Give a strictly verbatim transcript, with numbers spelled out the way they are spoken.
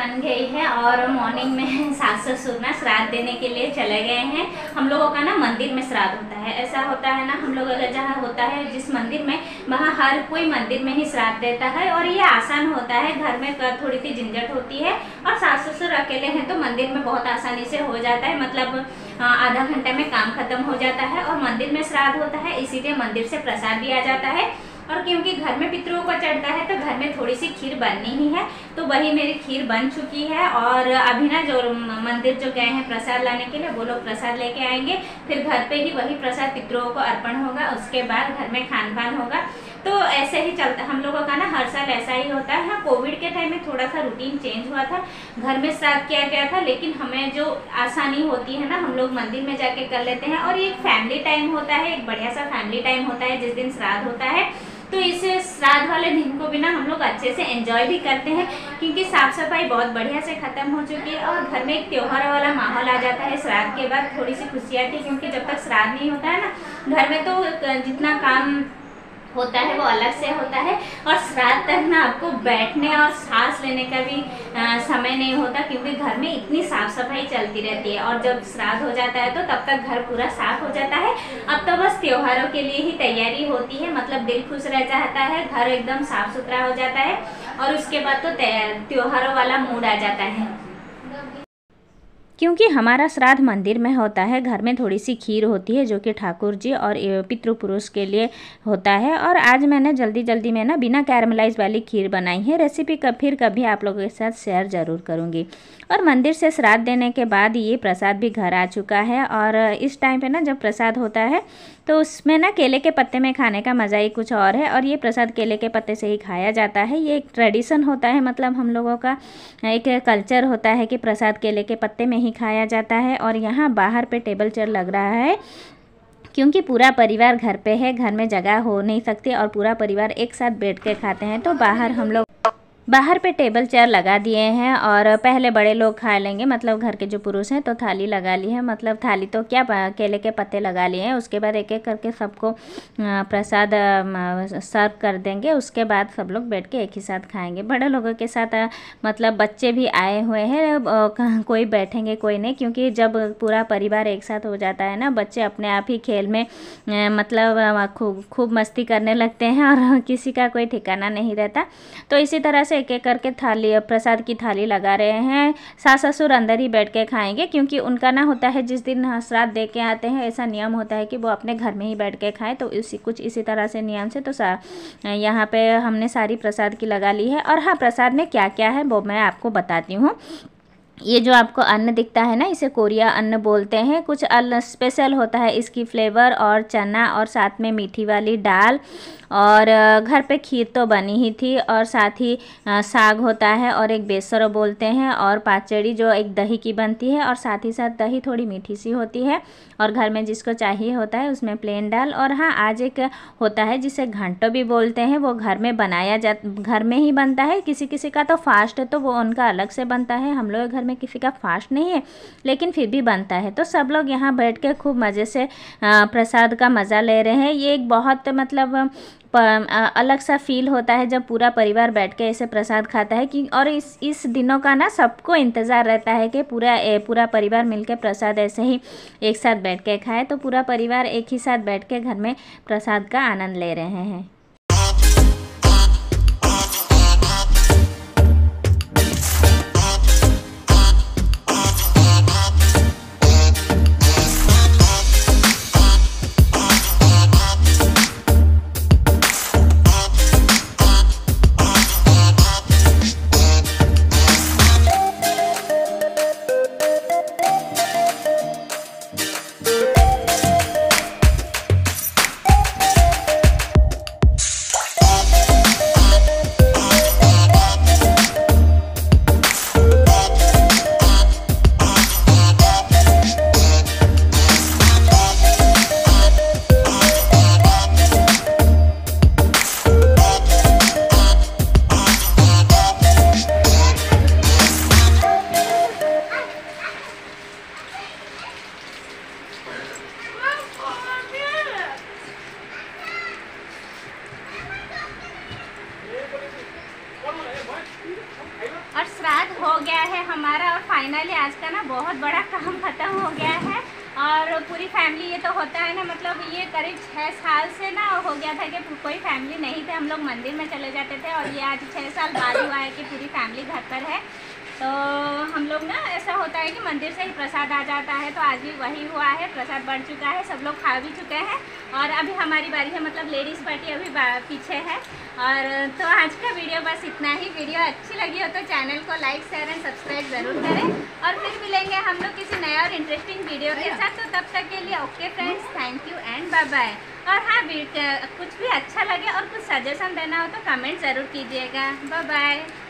बन गई है और मॉर्निंग में सास ससुर ना श्राद्ध देने के लिए चले गए हैं। हम लोगों का ना मंदिर में श्राद्ध होता है, ऐसा होता है ना, हम लोग अगर जहाँ होता है जिस मंदिर में, वहाँ हर कोई मंदिर में ही श्राद्ध देता है और ये आसान होता है। घर में थोड़ी सी झंझट होती है और सास ससुर अकेले हैं तो मंदिर में बहुत आसानी से हो जाता है, मतलब आधा घंटे में काम खत्म हो जाता है। और मंदिर में श्राद्ध होता है इसीलिए मंदिर से प्रसाद भी आ जाता है, और क्योंकि घर में पितरों को चढ़ता है तो घर में थोड़ी सी खीर बननी ही है, तो वही मेरी खीर बन चुकी है। और अभी ना जो मंदिर जो गए हैं प्रसाद लाने के लिए, वो लोग प्रसाद लेके आएंगे, फिर घर पे ही वही प्रसाद पितरों को अर्पण होगा, उसके बाद घर में खान पान होगा। तो ऐसे ही चलता हम लोगों का ना, हर साल ऐसा ही होता है। हाँ, कोविड के टाइम में थोड़ा सा रूटीन चेंज हुआ था, घर में श्राद्ध किया गया था, लेकिन हमें जो आसानी होती है ना, हम लोग मंदिर में जाके कर लेते हैं। और ये एक फैमिली टाइम होता है, एक बढ़िया सा फैमिली टाइम होता है जिस दिन श्राद्ध होता है। तो इस श्राद्ध वाले दिन को भी ना हम लोग अच्छे से एंजॉय भी करते हैं, क्योंकि साफ सफाई बहुत बढ़िया से ख़त्म हो चुकी है और घर में एक त्योहार वाला माहौल आ जाता है। श्राद्ध के बाद थोड़ी सी खुशियाँ थी, क्योंकि जब तक श्राद्ध नहीं होता है ना घर में, तो जितना काम होता है वो अलग से होता है, और श्राद्ध तक ना आपको बैठने और सांस लेने का भी आ, समय नहीं होता, क्योंकि घर में इतनी साफ सफाई चलती रहती है। और जब श्राद्ध हो जाता है तो तब तक घर पूरा साफ हो जाता है। अब तो बस त्योहारों के लिए ही तैयारी होती है, मतलब दिल खुश रह जाता है, घर एकदम साफ सुथरा हो जाता है, और उसके बाद तो त्योहारों वाला मूड आ जाता है। क्योंकि हमारा श्राद्ध मंदिर में होता है, घर में थोड़ी सी खीर होती है जो कि ठाकुर जी और पितृपुरुष के लिए होता है। और आज मैंने जल्दी जल्दी में ना बिना कैरमलाइज वाली खीर बनाई है। रेसिपी कब फिर कभी आप लोगों के साथ शेयर ज़रूर करूँगी। और मंदिर से श्राद्ध देने के बाद ये प्रसाद भी घर आ चुका है। और इस टाइम पे ना जब प्रसाद होता है तो उसमें ना केले के पत्ते में खाने का मज़ा ही कुछ और है। और ये प्रसाद केले के पत्ते से ही खाया जाता है, ये एक ट्रेडिशन होता है, मतलब हम लोगों का एक कल्चर होता है कि प्रसाद केले के पत्ते में ही खाया जाता है। और यहाँ बाहर पे टेबल चेयर लग रहा है, क्योंकि पूरा परिवार घर पे है, घर में जगह हो नहीं सकती और पूरा परिवार एक साथ बैठ के खाते हैं, तो बाहर हम लोग बाहर पे टेबल चेयर लगा दिए हैं। और पहले बड़े लोग खा लेंगे, मतलब घर के जो पुरुष हैं, तो थाली लगा ली है, मतलब थाली तो क्या केले के पत्ते लगा लिए हैं। उसके बाद एक एक करके सबको प्रसाद सर्व कर देंगे, उसके बाद सब लोग बैठ के एक ही साथ खाएंगे। बड़े लोगों के साथ मतलब बच्चे भी आए हुए हैं, कोई बैठेंगे कोई नहीं, क्योंकि जब पूरा परिवार एक साथ हो जाता है ना, बच्चे अपने आप ही खेल में मतलब खूब खूब मस्ती करने लगते हैं और किसी का कोई ठिकाना नहीं रहता। तो इसी तरह से एक एक करके थाली प्रसाद की थाली लगा रहे हैं। सास ससुर अंदर ही बैठ के खाएंगे, क्योंकि उनका ना होता है जिस दिन श्राद्ध दे के आते हैं, ऐसा नियम होता है कि वो अपने घर में ही बैठ के खाएं। तो इसी कुछ इसी तरह से नियम से तो यहाँ पे हमने सारी प्रसाद की लगा ली है। और हाँ, प्रसाद में क्या क्या है वो मैं आपको बताती हूँ। ये जो आपको अन्न दिखता है ना, इसे कोरिया अन्न बोलते हैं। कुछ अन्न स्पेशल होता है इसकी फ्लेवर, और चना, और साथ में मीठी वाली दाल, और घर पे खीर तो बनी ही थी, और साथ ही साग होता है, और एक बेसर बोलते हैं, और पाचड़ी जो एक दही की बनती है, और साथ ही साथ दही थोड़ी मीठी सी होती है, और घर में जिसको चाहिए होता है उसमें प्लेन दाल। और हाँ, आज एक होता है जिसे घंटो भी बोलते हैं, वो घर में बनाया जा घर में ही बनता है। किसी किसी का तो फास्ट है तो वो उनका अलग से बनता है, हम लोग घर में किसी का फास्ट नहीं है लेकिन फिर भी बनता है। तो सब लोग यहाँ बैठ के खूब मज़े से प्रसाद का मज़ा ले रहे हैं। ये एक बहुत मतलब अलग सा फील होता है जब पूरा परिवार बैठ के ऐसे प्रसाद खाता है कि और इस इस दिनों का ना सबको इंतज़ार रहता है कि पूरा पूरा परिवार मिलके प्रसाद ऐसे ही एक साथ बैठ के खाए। तो पूरा परिवार एक ही साथ बैठ के घर में प्रसाद का आनंद ले रहे हैं। है हमारा और फाइनली आज का ना बहुत बड़ा काम ख़त्म हो गया है। और पूरी फैमिली, ये तो होता है ना, मतलब ये करीब छः साल से ना हो गया था कि कोई फैमिली नहीं थे, हम लोग मंदिर में चले जाते थे और ये आज छः साल बाद हुआ है कि पूरी फैमिली घर पर है। तो हम लोग ना ऐसा होता है कि मंदिर से ही प्रसाद आ जाता है, तो आज भी वही हुआ है, प्रसाद बढ़ चुका है, सब लोग खा भी चुके हैं और अभी हमारी बारी है, मतलब लेडीज़ पार्टी अभी पीछे है। और तो आज का वीडियो बस इतना ही। वीडियो अच्छी लगी हो तो चैनल को लाइक शेयर एंड सब्सक्राइब ज़रूर करें और फिर मिलेंगे हम लोग किसी नया और इंटरेस्टिंग वीडियो के साथ। तो तब तक के लिए okay friends, thank you and bye bye. और हाँ, कुछ भी अच्छा लगे और कुछ सजेशन देना हो तो कमेंट ज़रूर कीजिएगा। Bye bye.